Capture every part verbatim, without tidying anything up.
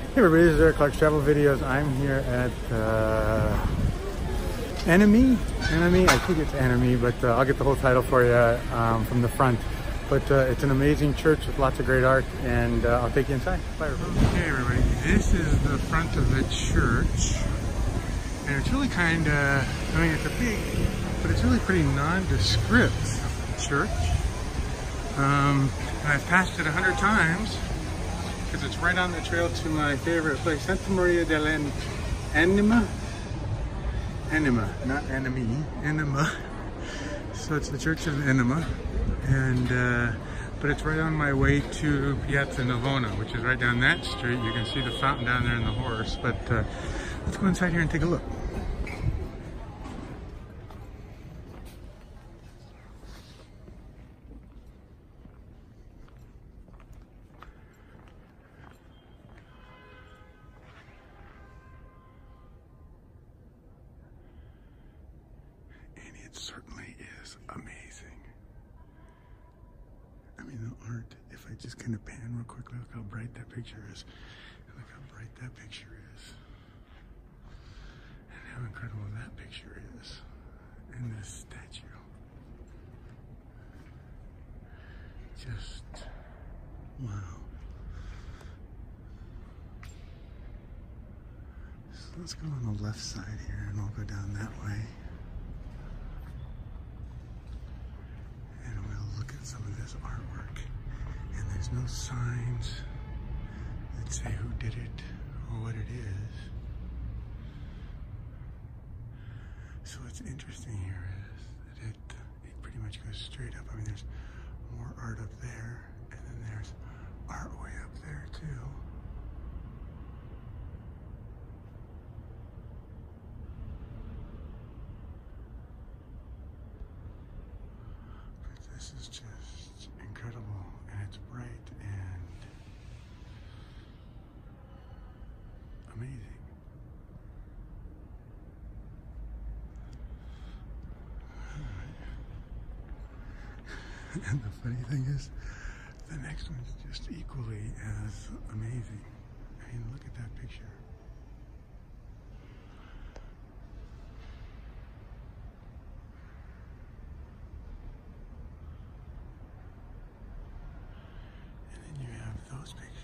Hey everybody, this is Eric Clark's Travel Videos. I'm here at uh, Enemy, Enemy, I think it's Enemy, but uh, I'll get the whole title for you um, from the front. But uh, it's an amazing church with lots of great art, and uh, I'll take you inside. Bye everybody. Okay everybody, this is the front of the church. And it's really kind of, I mean it's a big, but it's really pretty nondescript church. Um, and I've passed it a hundred times because it's right on the trail to my favorite place, Santa Maria dell'Anima. Anima, not enemy, Anima. So it's the Church of Anima, and uh, but it's right on my way to Piazza Navona, which is right down that street. You can see the fountain down there and the horse. But uh, let's go inside here and take a look. It certainly is amazing. I mean, the art, if I just kind of pan real quickly, look how bright that picture is. Look how bright that picture is. And how incredible that picture is. And this statue. Just, wow. So let's go on the left side here and we'll go down that way. Some of this artwork, and there's no signs that say who did it or what it is. So what's interesting here is that it, it pretty much goes straight up. I mean, there's more art up there, and then there's art way up there too. But this is just incredible, and it's bright and amazing. And the funny thing is, the next one's just equally as amazing. I mean, look at that picture. Those pictures.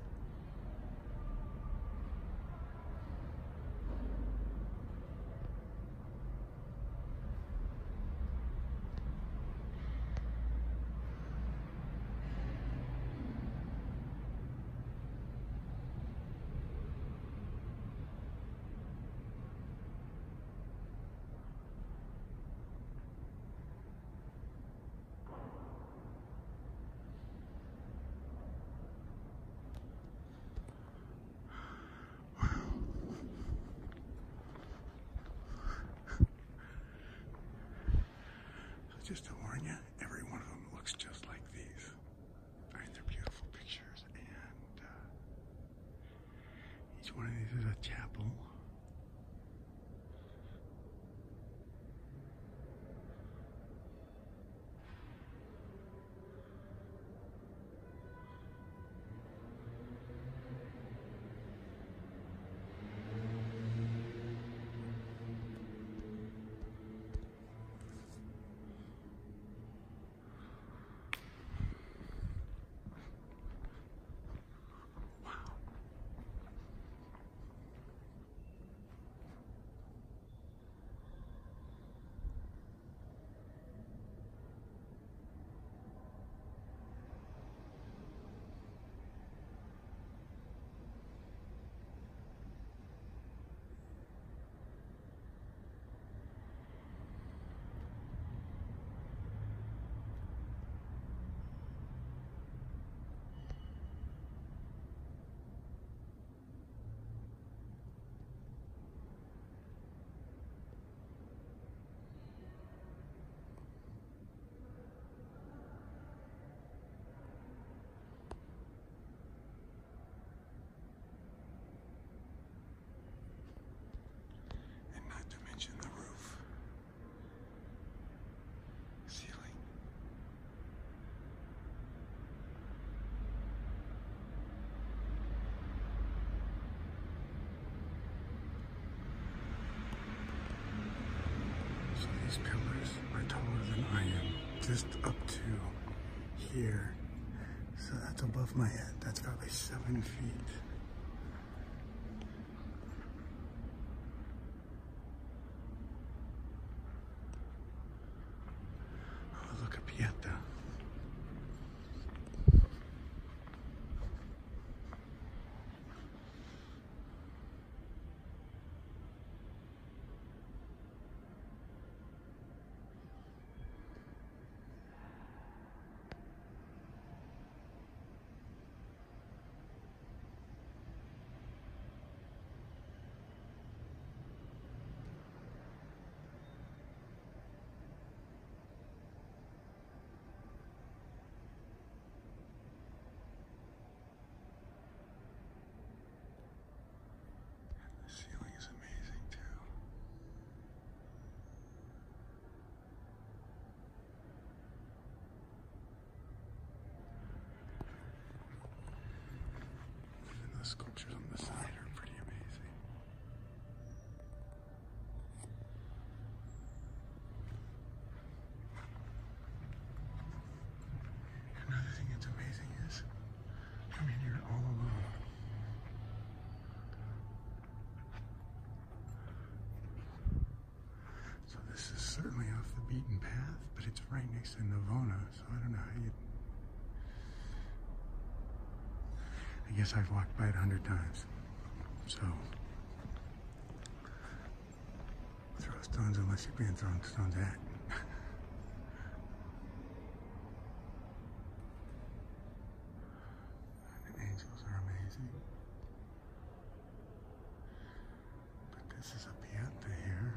Just to warn you, every one of them looks just like these. I mean, they're beautiful pictures, and uh, each one of these is a chapel. These pillars are taller than I am, just up to here. So that's above my head. That's probably seven feet. Oh, look at Pieta. The ceiling is amazing too. Even the sculptures on the side are pretty amazing. Another thing that's amazing is, I mean, you're all alone. So this is certainly off the beaten path, but it's right next to Navona, so I don't know how you... I guess I've walked by it a hundred times. So, throw stones unless you're being thrown stones at. The angels are amazing. But this is a Pieta here.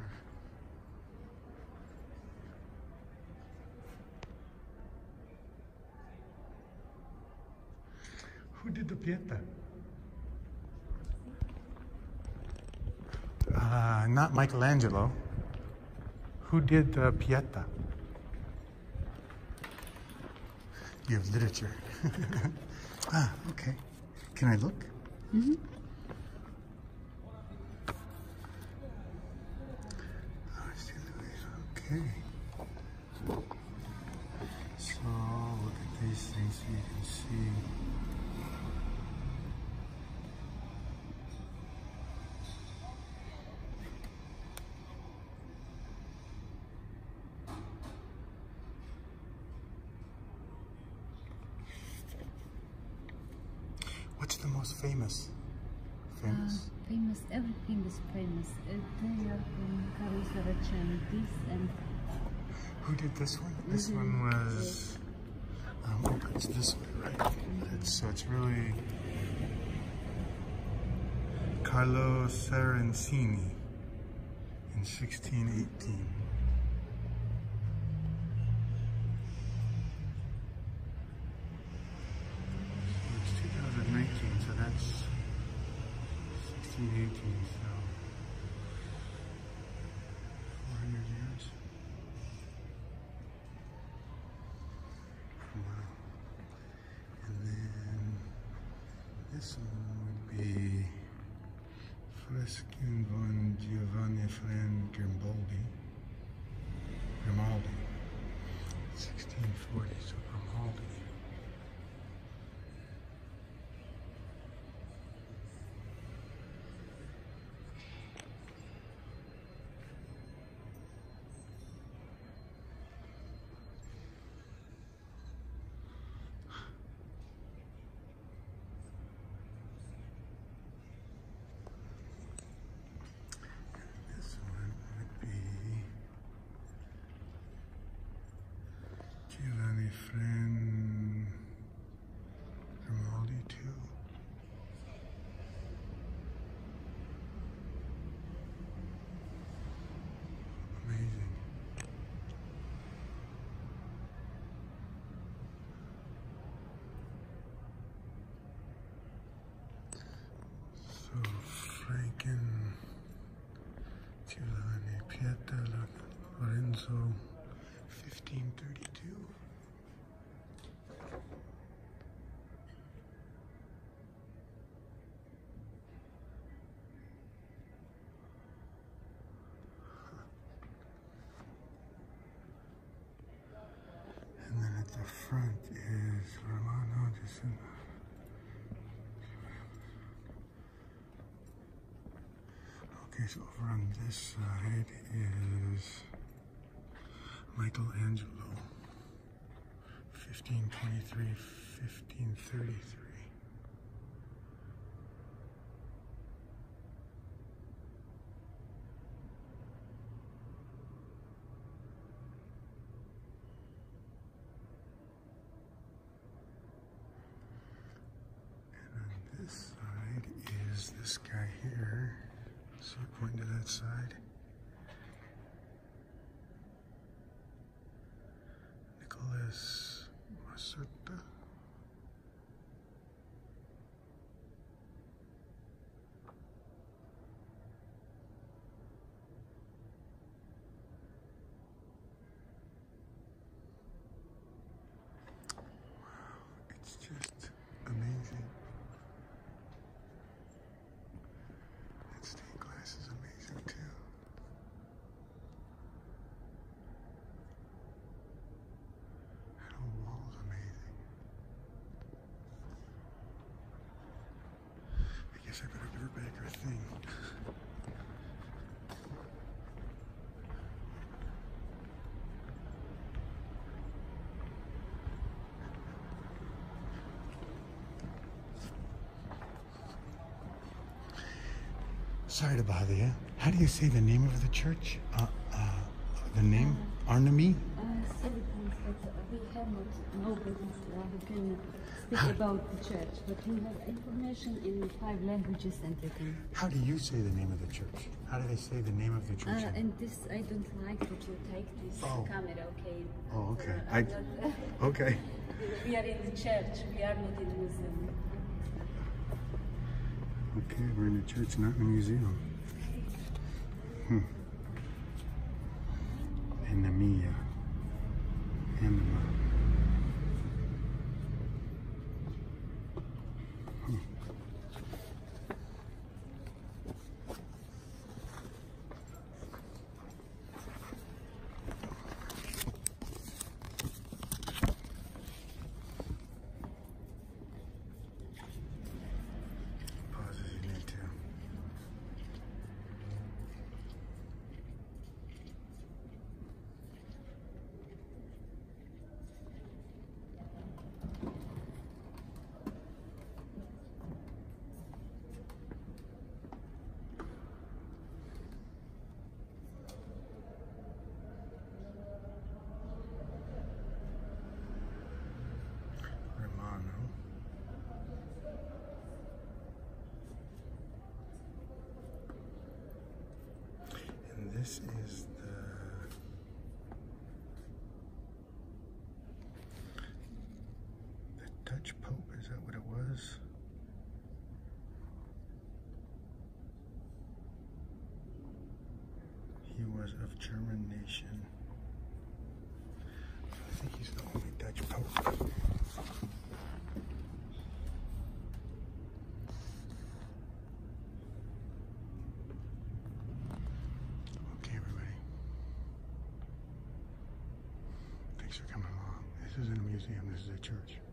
Who did the Pieta? Uh, not Michelangelo. Who did the Pieta? You have literature. Ah, okay. Can I look? Mm-hmm. Oh, I see the way. Okay. So look at these things so you can see. What's the most famous? Famous? Uh, famous, everything is famous. Uh, they are from Provisors and this and... Who did this one? This Mm-hmm. one was... Um, oh, it's this way, right? Mm-hmm. It's, so it's really... Carlo Sarancini in sixteen eighteen. nineteen, so that's sixteen eighteen, so four hundred years. Wow. And then this one would be Freskin von Giovanni Fran Grimbaldi. Grimaldi. sixteen forty, so Grimaldi. Giovanni Fran Grimaldi too. Amazing. So Franken, Giovanni Pieta Lorenzo, fifteen thirty-two. Okay, so over on this side is Michelangelo, fifteen twenty-three, fifteen thirty-three. This side is this guy here. So point to that side. Nicholas Macerta. Wow, it's just amazing. This is amazing too. That whole wall's amazing. I guess I better give her back her thing. Sorry to bother you. How do you say the name of the church? Uh, uh, the name? Arnami? Uh, sorry, but we have not nobody who can speak How? about the church, but we have information in five languages and you can... How do you say the name of the church? How do they say the name of the church? Uh, and this, I don't like that you take this Oh. camera, okay? Oh, okay. Uh, I, I'm not, okay. we are in the church, we are not in the museum. Okay, we're in a church, not in a museum. Hmm. Enamia. Anima. Hmm. Pause if you need to. Romano. And this is the the Dutch Pope, is that what it was? He was of German nation. I think he's the only Dutch Pope. Okay, everybody. Thanks for coming along. This isn't a museum, this is a church.